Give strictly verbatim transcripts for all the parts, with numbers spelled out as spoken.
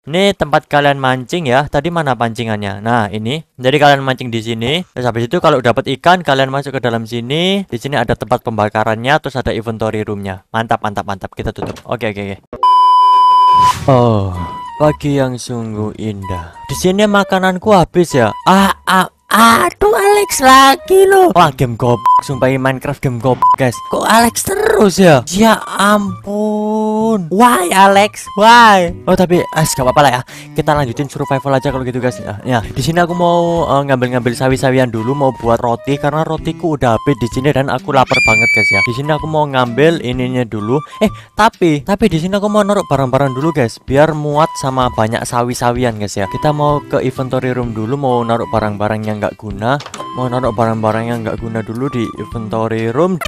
Ini tempat kalian mancing ya. Tadi mana pancingannya? Nah, ini. Jadi kalian mancing di sini. Terus habis itu kalau dapat ikan, kalian masuk ke dalam sini. Di sini ada tempat pembakarannya, terus ada inventory roomnya. Mantap, mantap, mantap. Kita tutup. Oke, oke, oke. Oh, pagi yang sungguh indah. Di sini makananku habis ya. Ah, ah. Aduh, Alex lagi loh. Wah, game goblok. Sumpah Minecraft game goblok, guys. Kok Alex terus ya? Ya ampun. Why Alex? Why? Oh, tapi as gak apa-apa lah ya. Kita lanjutin survival aja kalau gitu, guys. Ya, ya. Di sini aku mau ngambil-ngambil uh, sawi-sawian dulu, mau buat roti karena rotiku udah habis di sini dan aku lapar banget, guys ya. Di sini aku mau ngambil ininya dulu. Eh, tapi tapi di sini aku mau naruh barang-barang dulu, guys, biar muat sama banyak sawi-sawian, guys ya. Kita mau ke inventory room dulu, mau naruh barang-barang yang nggak guna, mau naruh barang-barang yang nggak guna dulu di inventory room.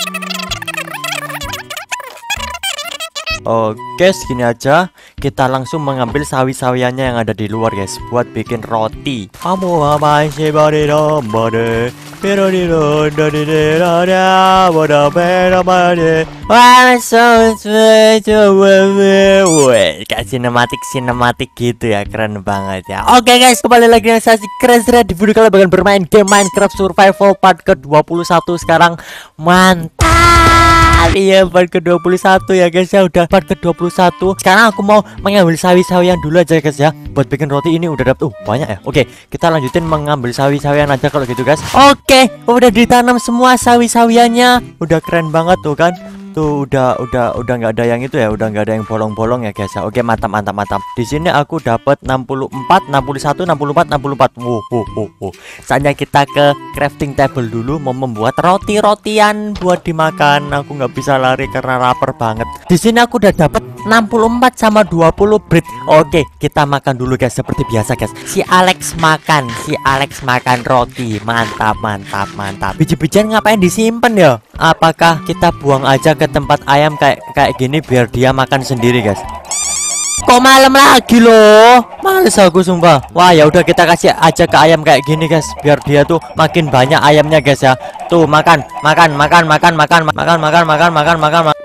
Oke, segini aja. Kita langsung mengambil sawi-sawiannya yang ada di luar, guys, buat bikin roti. Kamu apa sih body body kayak sinematik sinematik gitu ya, keren banget ya. Oke guys, kembali lagi dengan saya Keren. Di video kalian bakal bermain game Minecraft Survival part ke dua puluh satu sekarang. Mantap. Iya, part ke dua puluh satu ya guys ya, udah part ke dua puluh satu. Sekarang aku mau mengambil sawi-sawian dulu aja guys ya, buat bikin roti ini udah dapet. Uh, banyak ya. Oke, kita lanjutin mengambil sawi-sawian aja kalau gitu guys. Oke, udah ditanam semua sawi-sawiannya. Udah keren banget tuh kan. Tuh udah udah udah nggak ada yang itu ya, udah nggak ada yang bolong-bolong ya guys ya. Oke, mantap mantap mantap. Di sini aku dapat enam puluh empat, enam puluh satu, enam puluh empat, enam puluh empat. Wow, wow, wow, wow. Saatnya kita ke crafting table dulu, mau membuat roti-rotian buat dimakan. Aku nggak bisa lari karena lapar banget. Di sini aku udah dapat enam puluh empat sama dua puluh bread. Oke, kita makan dulu guys, seperti biasa guys. Si Alex makan, si Alex makan roti. Mantap, mantap, mantap. Biji-bijian ngapain disimpan ya? Apakah kita buang aja ke tempat ayam kayak kayak gini biar dia makan sendiri guys? Kok malam lagi loh? Males aku sumpah. Wah, ya udah kita kasih aja ke ayam kayak gini guys, biar dia tuh makin banyak ayamnya guys ya. Tuh makan, makan, makan, makan, makan, makan, makan, makan, makan, makan, makan.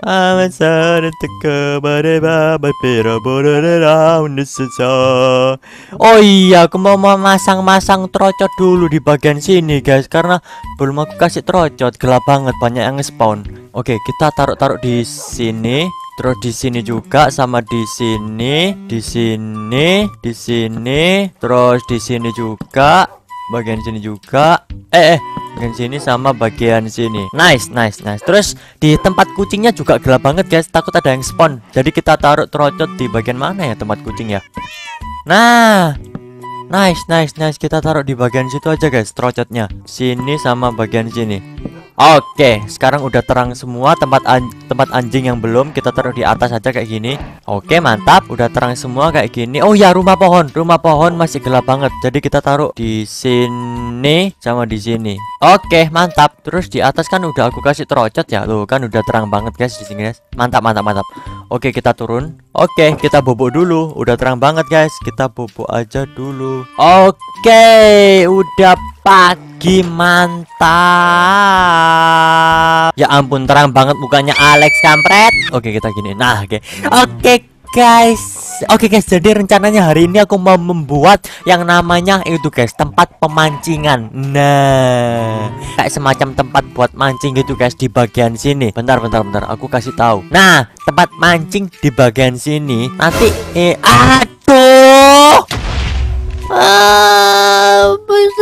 Oh iya, aku mau masang-masang trocot dulu di bagian sini guys, karena belum aku kasih trocot, gelap banget, banyak yang nge-spawn. Oke, kita taruh-taruh di sini. Terus di sini juga, sama di sini, di sini, di sini, terus di sini juga, bagian sini juga, eh, eh, bagian sini sama bagian sini. Nice, nice, nice. Terus di tempat kucingnya juga gelap banget guys, takut ada yang spawn. Jadi kita taruh trocot di bagian mana ya tempat kucing ya? Nah, nice, nice, nice. Kita taruh di bagian situ aja guys, trocotnya. Sini sama bagian sini. Oke, sekarang udah terang semua. Tempat an tempat anjing yang belum kita taruh di atas aja kayak gini. Oke, mantap. Udah terang semua kayak gini. Oh ya, rumah pohon. Rumah pohon masih gelap banget. Jadi kita taruh di sini sama di sini. Oke, mantap. Terus di atas kan udah aku kasih trocot ya. Tuh kan udah terang banget guys di sini guys. Mantap, mantap, mantap. Oke, kita turun. Oke, kita bobok dulu. Udah terang banget guys. Kita bobok aja dulu. Oke, udah pagi, mantap. Ya ampun, terang banget mukanya Alex kampret. Oke, kita gini. Nah, oke. Oke guys. Oke guys, jadi rencananya hari ini aku mau membuat yang namanya itu guys, tempat pemancingan. Nah, kayak semacam tempat buat mancing gitu guys di bagian sini. Bentar, bentar, bentar. Aku kasih tahu. Nah, tempat mancing di bagian sini. Nanti eh aduh. Ah,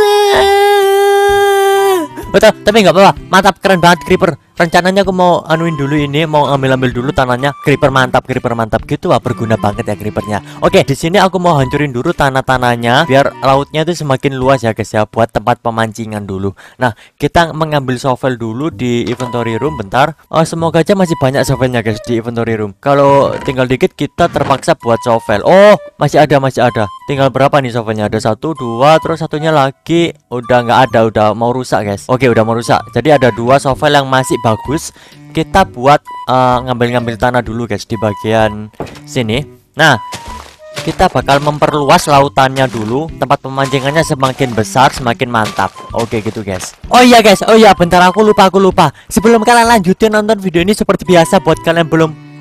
betul, tapi nggak apa-apa. Mantap, keren banget creeper. Rencananya aku mau anuin dulu ini, mau ambil-ambil dulu tanahnya. Creeper mantap, creeper mantap gitu. Wah, berguna banget ya creepernya. Oke, di sini aku mau hancurin dulu tanah-tanahnya biar lautnya itu semakin luas ya guys ya, buat tempat pemancingan dulu. Nah, kita mengambil shovel dulu di inventory room. Bentar. Oh, semoga aja masih banyak shovelnya guys di inventory room. Kalau tinggal dikit kita terpaksa buat shovel. Oh, masih ada, masih ada. Tinggal berapa nih shovelnya? Ada satu, dua, terus satunya lagi udah nggak ada, udah mau rusak guys. Oke, udah mau rusak. Jadi ada dua shovel yang masih bagus. Kita buat ngambil-ngambil uh, tanah dulu guys di bagian sini. Nah, kita bakal memperluas lautannya dulu. Tempat pemancingannya semakin besar semakin mantap. Oke gitu guys. Oh iya guys, oh iya bentar, aku lupa aku lupa. Sebelum kalian lanjutin nonton video ini, seperti biasa buat kalian belum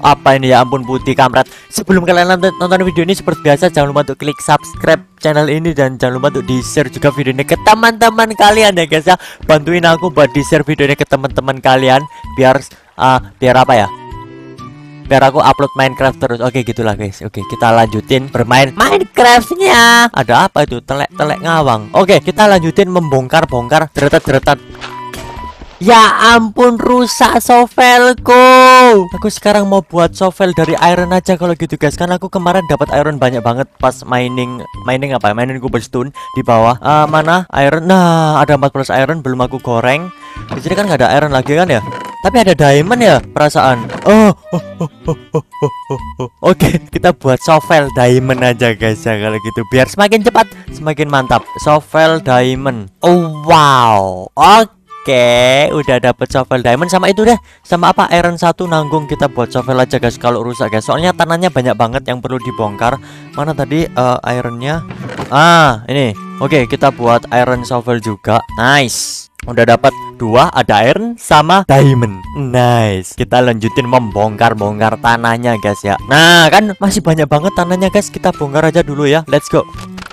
Apa ini ya ampun putih kampret. Sebelum kalian nonton, nonton video ini seperti biasa jangan lupa untuk klik subscribe channel ini dan jangan lupa untuk di share juga video ini ke teman-teman kalian ya guys ya. Bantuin aku buat di share video ini ke teman-teman kalian biar uh, biar apa ya? Biar aku upload Minecraft terus. Oke gitulah guys. Oke kita lanjutin bermain Minecraftnya. Ada apa itu telek-telek ngawang. Oke kita lanjutin membongkar-bongkar deretat-deretat. Ya ampun rusak shovelku. Aku sekarang mau buat shovel dari iron aja kalau gitu guys. Karena aku kemarin dapat iron banyak banget pas mining mining apa ya? Mining cobblestone di bawah. Uh, mana iron? Nah ada empat belas iron belum aku goreng. Di sini kan nggak ada iron lagi kan ya? Tapi ada diamond ya perasaan. Oh, oh, oh, oh, oh, oh, oh, oh. Oke kita buat shovel diamond aja guys ya kalau gitu biar semakin cepat semakin mantap. Shovel diamond. Oh wow. Oke. Oke, udah dapet shovel diamond sama itu deh. Sama apa iron satu nanggung kita buat shovel aja guys kalau rusak guys. Soalnya tanahnya banyak banget yang perlu dibongkar. Mana tadi uh, ironnya? Ah, ini. Oke, kita buat iron shovel juga. Nice. Udah dapat dua, ada iron sama diamond. Nice. Kita lanjutin membongkar-bongkar tanahnya guys ya. Nah, kan masih banyak banget tanahnya guys. Kita bongkar aja dulu ya. Let's go.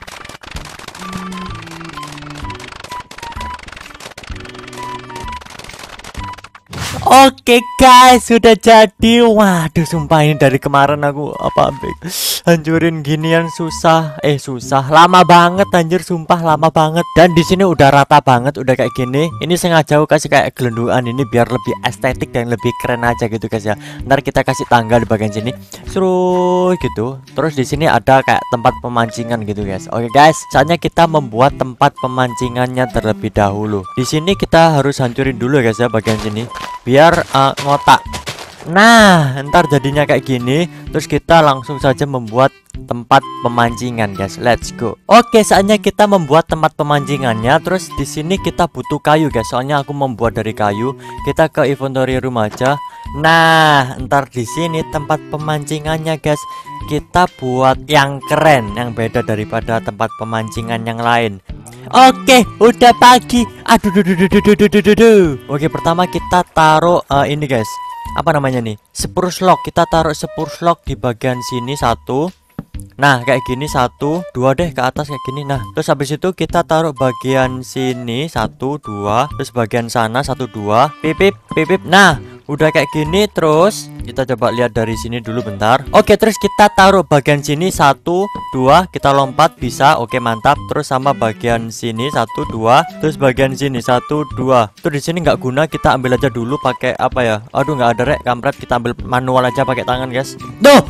Oke guys, sudah jadi. Waduh, sumpah ini dari kemarin aku apa hancurin ginian susah. Eh susah, lama banget anjir, sumpah lama banget. Dan di sini udah rata banget, udah kayak gini. Ini sengaja aku kasih kayak gelendungan ini biar lebih estetik dan lebih keren aja gitu guys ya. Ntar kita kasih tangga di bagian sini, seru gitu. Terus di sini ada kayak tempat pemancingan gitu guys. Oke guys, saatnya kita membuat tempat pemancingannya terlebih dahulu. Di sini kita harus hancurin dulu guys ya bagian sini. Biar uh, ngotak. Nah ntar jadinya kayak gini. Terus kita langsung saja membuat tempat pemancingan guys. Let's go. Oke saatnya kita membuat tempat pemancingannya. Terus di sini kita butuh kayu guys. Soalnya aku membuat dari kayu. Kita ke inventory room aja. Nah ntar di sini tempat pemancingannya guys. Kita buat yang keren, yang beda daripada tempat pemancingan yang lain. Oke, udah pagi. Aduh, duh, duh, duh, duh, duh, duh, duh, duh. Oke, pertama kita taruh uh, ini guys. Apa namanya nih? Spruce log. Kita taruh spruce log di bagian sini satu. Nah, kayak gini satu, dua deh ke atas kayak gini. Nah, terus habis itu kita taruh bagian sini satu, dua, terus bagian sana satu, dua. Pipip, pipip. Nah, udah kayak gini. Terus kita coba lihat dari sini dulu bentar. Oke, terus kita taruh bagian sini satu, dua, kita lompat bisa. Oke, mantap. Terus sama bagian sini satu, dua, terus bagian sini satu, dua. Tuh di sini nggak guna, kita ambil aja dulu pakai apa ya? Aduh, nggak ada rek kampret. Kita ambil manual aja pakai tangan guys. Tuh.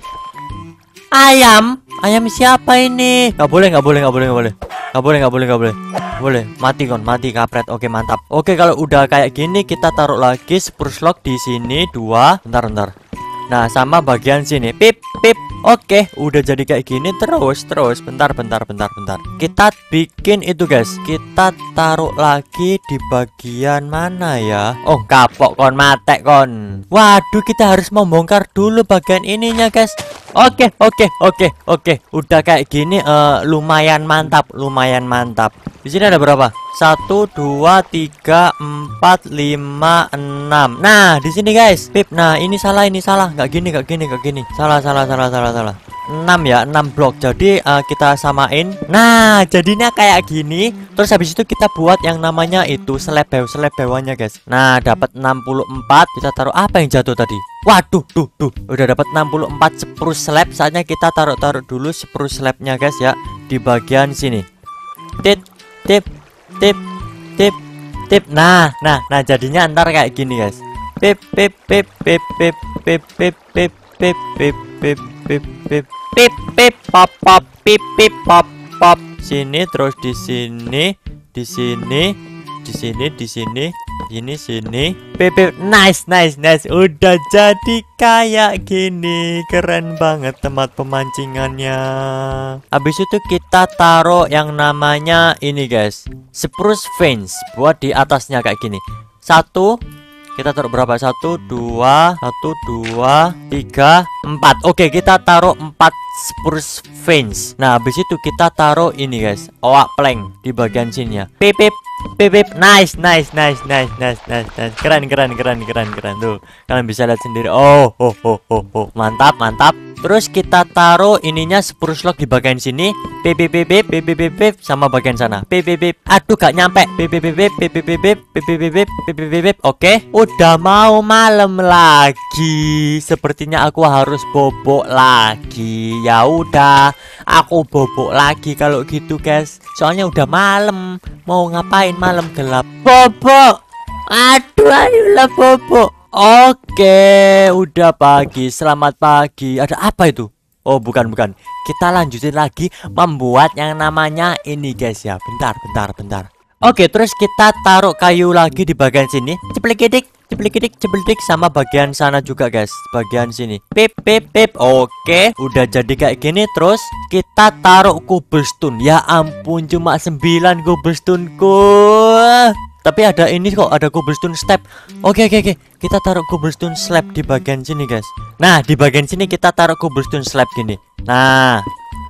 Ayam, ayam siapa ini? Nggak boleh, nggak boleh, nggak boleh, nggak boleh, nggak boleh, nggak boleh, nggak boleh, boleh. Mati kon, mati kapret. Oke mantap. Oke kalau udah kayak gini kita taruh lagi spruce log di sini dua. Bentar, bentar. Nah sama bagian sini, pip, pip. Oke, udah jadi kayak gini terus, terus. Bentar, bentar, bentar, bentar. Kita bikin itu guys. Kita taruh lagi di bagian mana ya? Oh kapok kon, matek kon. Waduh, kita harus membongkar dulu bagian ininya guys. Oke, oke, oke, oke. Udah kayak gini, uh, lumayan mantap, lumayan mantap. Di sini ada berapa? Satu, dua, tiga, empat, lima, enam. Nah, di sini guys. Pip, nah ini salah, ini salah. Gak gini, gak gini, gak gini. Salah, salah, salah, salah, salah. enam ya, enam blok. Jadi uh, kita samain. Nah, jadinya kayak gini. Terus habis itu kita buat yang namanya itu slab bew, slab bewannya guys. Nah, dapat enam puluh empat. Kita taruh apa yang jatuh tadi? Waduh, tuh, tuh. Udah dapat enam puluh empat spruce slab. Saatnya kita taruh-taruh dulu spruce slabnya guys ya di bagian sini. Tit, tip, tip, tip, tip. Nah, nah, nah jadinya ntar kayak gini guys. Pip, pip, pip, pip, pip, pip, pip, pip, pip, pip, pip, pip, pip, pip, pip, pop, pop, pip, pip, pop, pop. Sini terus di sini, di sini, di sini, di sini, ini sini. Pip, pip. Nice, nice, nice. Udah jadi kayak gini. Keren banget tempat pemancingannya. Habis itu kita taruh yang namanya ini guys, spruce fence buat di atasnya kayak gini. Satu, Kita taruh berapa? Satu, dua, satu, dua, tiga, empat. Oke, kita taruh empat spruce vines. Nah, habis itu kita taruh ini guys, owak plank di bagian sini ya. Pip pip pip pip. Nice, nice, nice, nice, nice, nice, nice. Keren, keren, keren, keren, keren. Tuh, kalian bisa lihat sendiri. Oh, oh, oh, oh, oh. Mantap, mantap. Terus kita taruh ininya spruce log di bagian sini. Pip pip pip pip pip pip pip sama bagian sana. Pip pip pip. Aduh, gak nyampe. Pip pip pip pip pip pip pip pip pip pip pip pip pip pip. Oke, udah mau malam lagi. Sepertinya aku harus bobok lagi. Ya udah, aku bobok lagi kalau gitu, guys. Soalnya udah malam. Mau ngapain malam gelap? Bobok. Aduh, ayolah bobok. Oke, udah pagi. Selamat pagi. Ada apa itu? Oh, bukan, bukan. Kita lanjutin lagi membuat yang namanya ini, guys ya. Bentar, bentar, bentar. Oke, terus kita taruh kayu lagi di bagian sini. Ceplik-kedik, ceplik-kedik, ceplik sama bagian sana juga, guys. Bagian sini. Pip, pip, pip. Oke, udah jadi kayak gini. Terus kita taruh cobblestone. Ya ampun, cuma sembilan cobblestoneku. Tapi ada ini kok, ada cobblestone step. Oke, oke, oke. Kita taruh cobblestone slab di bagian sini, guys. Nah, di bagian sini kita taruh cobblestone slab gini. Nah,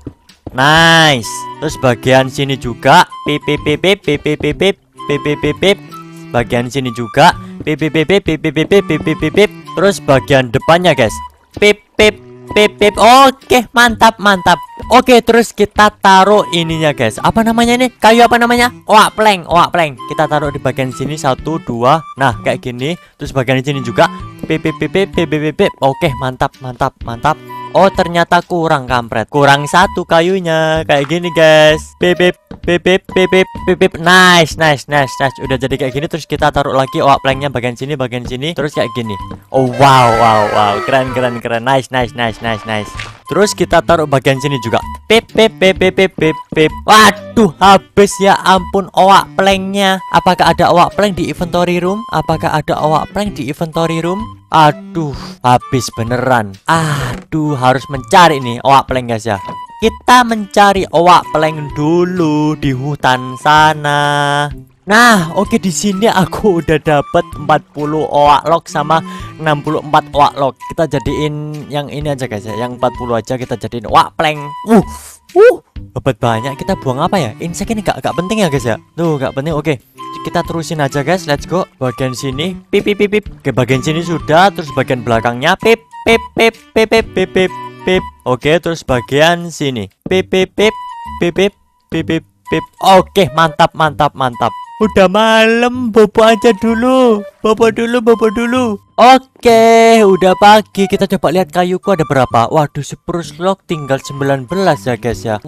nice. Terus bagian sini juga. Pip, pip, pip, pip, pip, pip, pip, pip, pip, pip, pip, pip. Bagian sini juga. Pip, pip, pip, pip, pip, pip, pip, pip, pip, pip, pip. Terus bagian depannya, guys. Pip, pip, pip, pip. Oke, mantap, mantap. Oke, terus kita taruh ininya, guys. Apa namanya nih? Kayu apa namanya? Owak plank, owak plank. Kita taruh di bagian sini satu, dua. Nah, kayak gini. Terus bagian sini juga. Pip, pip, pip, pip, pip, pip, pip. Oke, mantap, mantap, mantap. Oh, ternyata kurang, kampret. Kurang satu kayunya. Kayak gini, guys. Pip, pip, pip, pip, pip, pip, pip, pip. Nice, nice, nice, nice. Udah jadi kayak gini. Terus kita taruh lagi owak planknya bagian sini, bagian sini. Terus kayak gini. Oh, wow, wow, wow. Keren, keren, keren. Nice, nice, nice, nice, nice. Terus kita taruh bagian sini juga. Pip, pip, pip, pip, pip, pip, pip. Waduh, habis ya ampun owak planknya. Apakah ada owak plank di inventory room? Apakah ada owak plank di inventory room? Aduh, habis beneran. Aduh, harus mencari nih owak plank, guys ya. Kita mencari owak plank dulu di hutan sana. Nah, oke, di sini aku udah dapet empat puluh owak log sama enam puluh empat owak log. Kita jadiin yang ini aja, guys ya. Yang empat puluh aja kita jadiin owak plank. Uh, uh, dapat banyak. Kita buang apa ya? Insek ini gak, gak penting ya, guys ya. Tuh, gak penting. Oke, kita terusin aja, guys. Let's go. Bagian sini, pip, pip, pip, pip. Oke, bagian sini sudah. Terus bagian belakangnya, pip, pip, pip, pip, pip, pip, pip, pip. Oke, terus bagian sini, pip, pip, pip, pip, pip, pip, pip, pip. Oke, mantap, mantap, mantap. Udah malam, bobo aja dulu. Bobo dulu, bobo dulu. Oke, udah pagi. Kita coba lihat kayuku ada berapa. Waduh, spruce log tinggal sembilan belas ya, guys ya.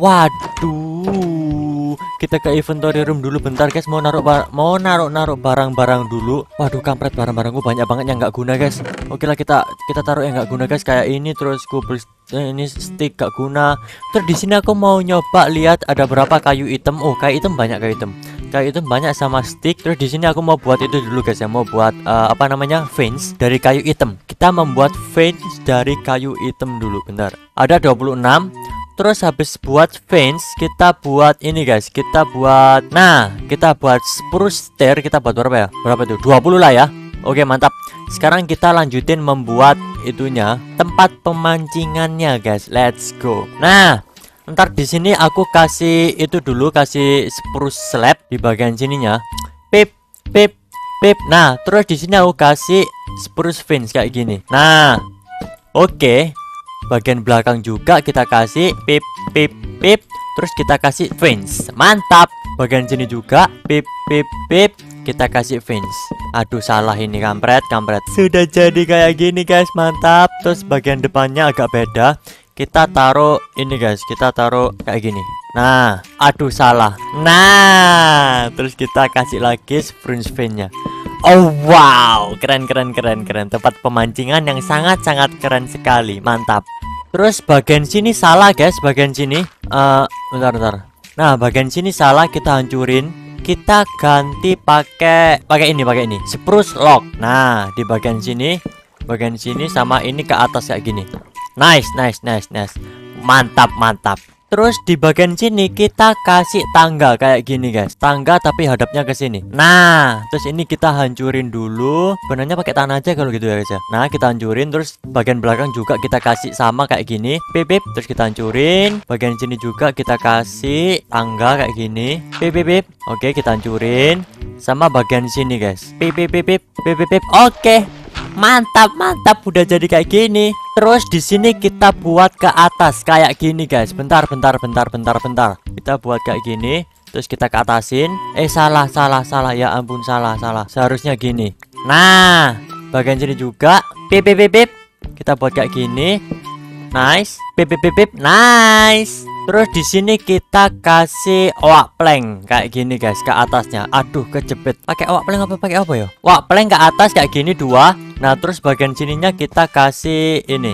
Waduh. Kita ke inventory room dulu bentar, guys. Mau naruh mau naruh-naruh barang-barang dulu. Waduh, kampret, barang-barangku banyak banget yang nggak guna, guys. Oke lah, kita kita taruh yang nggak guna, guys. Kayak ini, terus cobblestone, ini stick gak guna. Terus di sini aku mau nyoba lihat ada berapa kayu hitam. Oh, kayu hitam banyak, kayu hitam. Kayu itu banyak sama stick. Terus di sini aku mau buat itu dulu, guys ya. Mau buat uh, apa namanya, fence dari kayu hitam. Kita membuat fence dari kayu hitam dulu. Bentar, ada dua puluh enam. Terus habis buat fence, kita buat ini, guys. Kita buat, nah, kita buat spruce stair. Kita buat berapa ya? Berapa itu? dua puluh lah ya. Oke, mantap. Sekarang kita lanjutin membuat itunya, tempat pemancingannya, guys. Let's go. Nah, ntar di sini aku kasih itu dulu, kasih spruce slab di bagian sininya. Pip, pip, pip. Nah, terus di sini aku kasih spruce fence kayak gini. Nah, oke. Bagian belakang juga kita kasih pip, pip, pip. Terus kita kasih fence. Mantap. Bagian sini juga pip, pip, pip. Kita kasih fence. Aduh, salah ini, kampret, kampret. Sudah jadi kayak gini, guys. Mantap. Terus bagian depannya agak beda. Kita taruh ini, guys. Kita taruh kayak gini. Nah, aduh, salah. Nah, terus kita kasih lagi spruce fence-nya. Oh, wow. Keren, keren, keren, keren. Tempat pemancingan yang sangat-sangat keren sekali. Mantap. Terus bagian sini salah, guys. Bagian sini uh, bentar, bentar. Nah, bagian sini salah, kita hancurin. Kita ganti pakai pakai ini, pakai ini. Spruce log. Nah, di bagian sini, bagian sini sama ini ke atas kayak gini. Nice, nice, nice, nice. Mantap, mantap. Terus di bagian sini kita kasih tangga kayak gini guys. Tangga tapi hadapnya ke sini. Nah, terus ini kita hancurin dulu. Benarnya pakai tanah aja kalau gitu ya guys ya. Nah, kita hancurin, terus bagian belakang juga kita kasih sama kayak gini. Pip pip. Terus kita hancurin. Bagian sini juga kita kasih tangga kayak gini. Pip pip pip. Oke, kita hancurin. Sama bagian sini guys. Pip pip pip pip pip pip pip. Oke. Mantap, mantap, udah jadi kayak gini. Terus di sini kita buat ke atas kayak gini guys. Bentar, bentar, bentar, bentar, bentar. Kita buat kayak gini. Terus kita ke atasin. Eh salah, salah, salah. Ya ampun, salah, salah. Seharusnya gini. Nah, bagian sini juga. Pip pip pip pip. Kita buat kayak gini. Nice. Pip pip pip pip. Nice. Terus di sini kita kasih owak plank kayak gini guys ke atasnya. Aduh, kejepit. Pakai owak plank apa pakai apa ya? Owak plank ke atas kayak gini dua. Nah, terus bagian sininya kita kasih ini.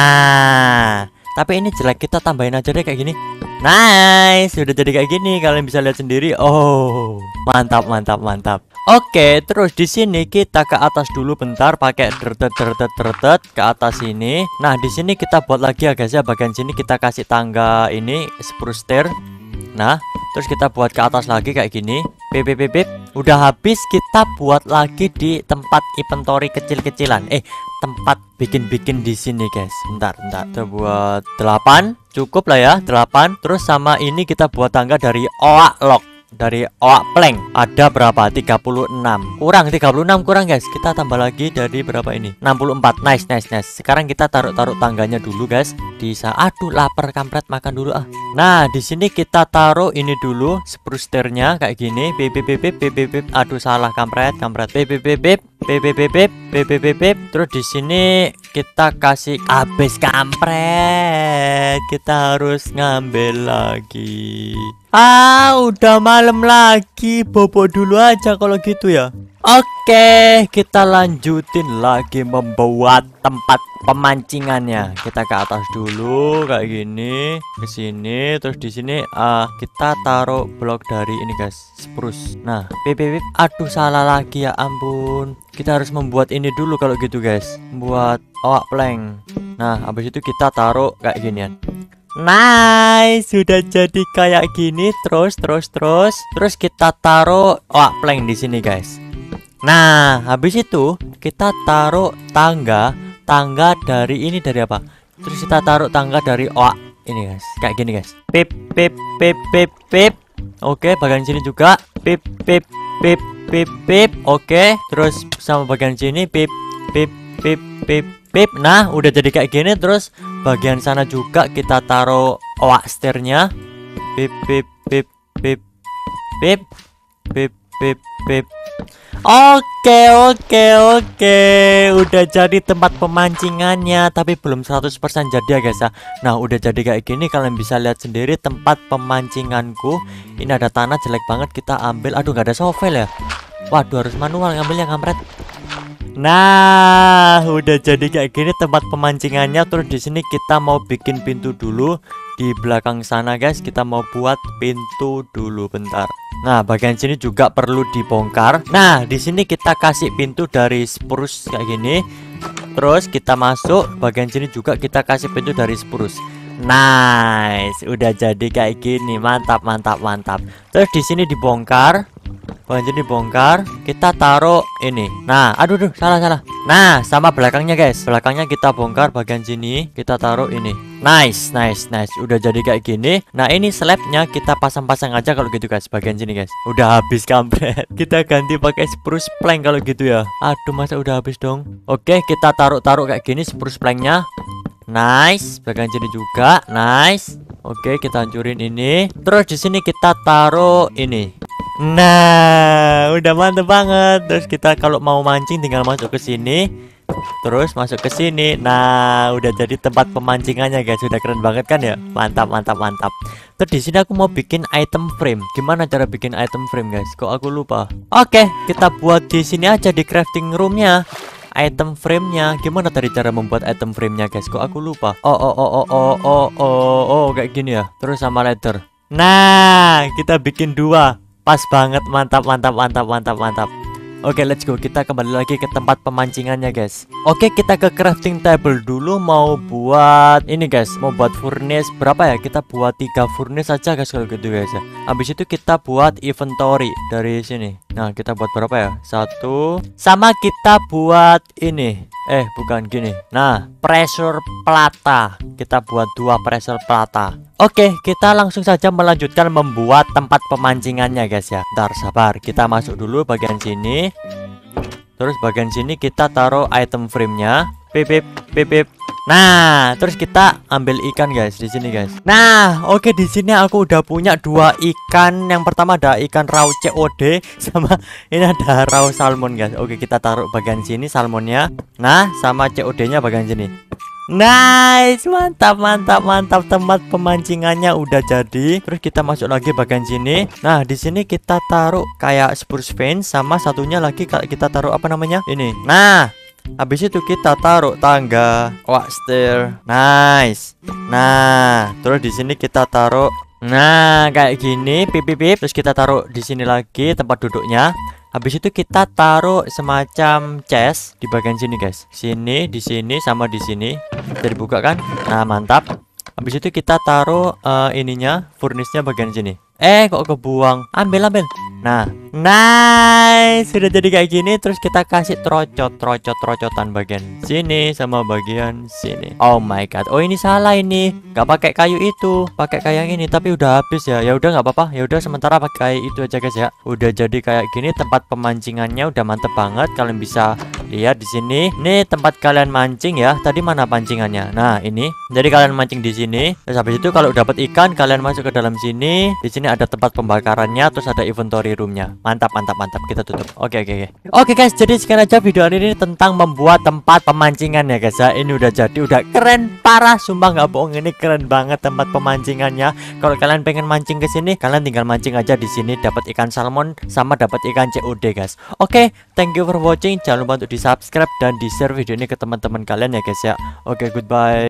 Nah, tapi ini jelek, kita tambahin aja deh kayak gini. Nice, sudah jadi kayak gini. Kalian bisa lihat sendiri. Oh, mantap, mantap, mantap. Oke, terus di sini kita ke atas dulu bentar pakai dertet dertet dertet ke atas sini. Nah, di sini kita buat lagi ya guys ya. Bagian sini kita kasih tangga ini spruce stair. Nah, terus kita buat ke atas lagi kayak gini. Pip pip pip pip. Udah habis, kita buat lagi di tempat inventory kecil-kecilan. Eh, tempat bikin-bikin di sini guys. Bentar, bentar. Kita buat delapan. Cukup lah ya, delapan. Terus sama ini kita buat tangga dari oak log. Dari owak plank ada berapa? tiga puluh enam. Kurang tiga puluh enam kurang guys. Kita tambah lagi dari berapa ini? enam puluh empat. Nice, nice, nice. Sekarang kita taruh-taruh tangganya dulu guys. Di saat aduh lapar kampret, makan dulu ah. Nah, di sini kita taruh ini dulu spruce stair-nya kayak gini. Pip pip pip pip pip pip. Aduh salah kampret, kampret. Pip pip pip pip pip pip pip pip pip pip pip pip. Terus di sini kita kasih habis kampret. Kita harus ngambil lagi. Ah, udah malam lagi. Bobo dulu aja kalau gitu ya. Oke, kita lanjutin lagi membuat tempat pemancingannya. Kita ke atas dulu kayak gini, ke sini, terus di sini uh, kita taruh blok dari ini guys, spruce. Nah, pip pip pip. Aduh salah lagi ya ampun. Kita harus membuat ini dulu kalau gitu guys. Buat owak plank. Nah, habis itu kita taruh kayak ginian. Nice, sudah jadi kayak gini. Terus, terus, terus, terus kita taruh owak plank di sini, guys. Nah, habis itu kita taruh tangga, tangga dari ini dari apa? Terus kita taruh tangga dari owak ini, guys. Kayak gini, guys. Pip, pip, pip, pip, pip. Oke, bagian sini juga. Pip, pip, pip, pip, pip. Oke, terus sama bagian sini pip, pip, pip, pip, pip. Nah, udah jadi kayak gini. Terus bagian sana juga kita taruh owak stairnya. Pip pip pip pip pip pip pip pip. Oke oke oke, udah jadi tempat pemancingannya, tapi belum seratus persen jadi ya guys ya. Nah, udah jadi kayak gini, kalian bisa lihat sendiri tempat pemancinganku. Ini ada tanah jelek banget, kita ambil. Aduh, nggak ada shovel ya. Waduh, harus manual ngambilnya, kampret. Nah, udah jadi kayak gini tempat pemancingannya. Terus di sini kita mau bikin pintu dulu di belakang sana, guys. Kita mau buat pintu dulu bentar. Nah, bagian sini juga perlu dibongkar. Nah, di sini kita kasih pintu dari spruce kayak gini. Terus kita masuk, bagian sini juga kita kasih pintu dari spruce. Nice, udah jadi kayak gini. Mantap, mantap, mantap. Terus di sini dibongkar. Bagian sini bongkar, kita taruh ini. Nah, aduh duh, salah salah. Nah, sama belakangnya guys. Belakangnya kita bongkar, bagian sini kita taruh ini. Nice, nice, nice. Udah jadi kayak gini. Nah, ini slabnya kita pasang-pasang aja kalau gitu guys. Bagian sini guys. Udah habis kampret. Kita ganti pakai spruce plank kalau gitu ya. Aduh, masa udah habis dong. Oke, kita taruh-taruh kayak gini spruce planknya. Nice, bagian sini juga. Nice. Oke, kita hancurin ini. Terus di sini kita taruh ini. Nah, udah mantep banget. Terus kita kalau mau mancing tinggal masuk ke sini. Terus masuk ke sini. Nah, udah jadi tempat pemancingannya guys. Sudah keren banget kan ya? Mantap, mantap, mantap. Terus di sini aku mau bikin item frame. Gimana cara bikin item frame guys? Kok aku lupa? Oke, kita buat di sini aja di crafting roomnya. Item frame-nya. Gimana tadi cara membuat item frame-nya guys? Kok aku lupa? Oh, oh, oh, oh, oh, oh, oh, oh, kayak gini ya. Terus sama leather. Nah, kita bikin dua. Pas banget, mantap, mantap, mantap, mantap, mantap. Oke, let's go. Kita kembali lagi ke tempat pemancingannya, guys. Oke, kita ke crafting table dulu. Mau buat ini, guys. Mau buat furnace berapa ya? Kita buat tiga furnace aja, guys, kalau gitu, guys ya. Habis itu kita buat inventory dari sini. Nah, kita buat berapa ya? Satu. Sama kita buat ini. Eh, bukan gini. Nah, pressure plata. Kita buat dua pressure plata. Oke, kita langsung saja melanjutkan membuat tempat pemancingannya, guys ya. Bentar, sabar. Kita masuk dulu bagian sini. Terus bagian sini kita taruh item frame-nya. Pipip, pipip. Nah, terus kita ambil ikan, guys, di sini, guys. Nah, oke, di sini aku udah punya dua ikan. Yang pertama ada ikan raw C O D, sama ini ada raw salmon, guys. Oke, kita taruh bagian sini salmonnya. Nah, sama C O D-nya bagian sini. Nice, mantap, mantap, mantap. Tempat pemancingannya udah jadi. Terus kita masuk lagi bagian sini. Nah, di sini kita taruh kayak spruce vine, sama satunya lagi kita taruh apa namanya? Ini. Nah, habis itu kita taruh tangga, wah, stair. Nice. Nah, terus di sini kita taruh, nah, kayak gini, pip pip pip. Terus kita taruh di sini lagi tempat duduknya. Habis itu kita taruh semacam chest di bagian sini, guys. Sini, di sini, sama di sini. Bisa dibuka kan? Nah, mantap. Habis itu kita taruh uh, ininya, furnace-nya bagian sini. Eh, kok kebuang? Ambil, ambil. Nah, nice. Sudah jadi kayak gini. Terus kita kasih trocot, trocot, trocotan bagian sini sama bagian sini. Oh my god. Oh, ini salah ini. Gak pakai kayu itu, pakai kayak yang ini. Tapi udah habis ya. Ya udah, nggak apa-apa. Ya udah, sementara pakai itu aja, guys ya. Udah jadi kayak gini. Tempat pemancingannya udah mantep banget. Kalian bisa lihat di sini. Nih tempat kalian mancing ya. Tadi mana pancingannya? Nah, ini. Jadi kalian mancing di sini. Terus habis itu kalau dapat ikan, kalian masuk ke dalam sini. Di sini ada tempat pembakarannya, terus ada inventory roomnya. Mantap, mantap, mantap. Kita tutup. Oke, oke, oke. Oke, guys, jadi sekian aja video hari ini tentang membuat tempat pemancingan ya, guys ya. Ini udah jadi, udah keren parah, sumpah nggak bohong. Ini keren banget tempat pemancingannya. Kalau kalian pengen mancing ke sini, kalian tinggal mancing aja di sini, dapat ikan salmon sama dapat ikan C O D, guys. Oke, thank you for watching. Jangan lupa untuk di subscribe dan di share video ini ke teman-teman kalian ya, guys ya. Oke, goodbye.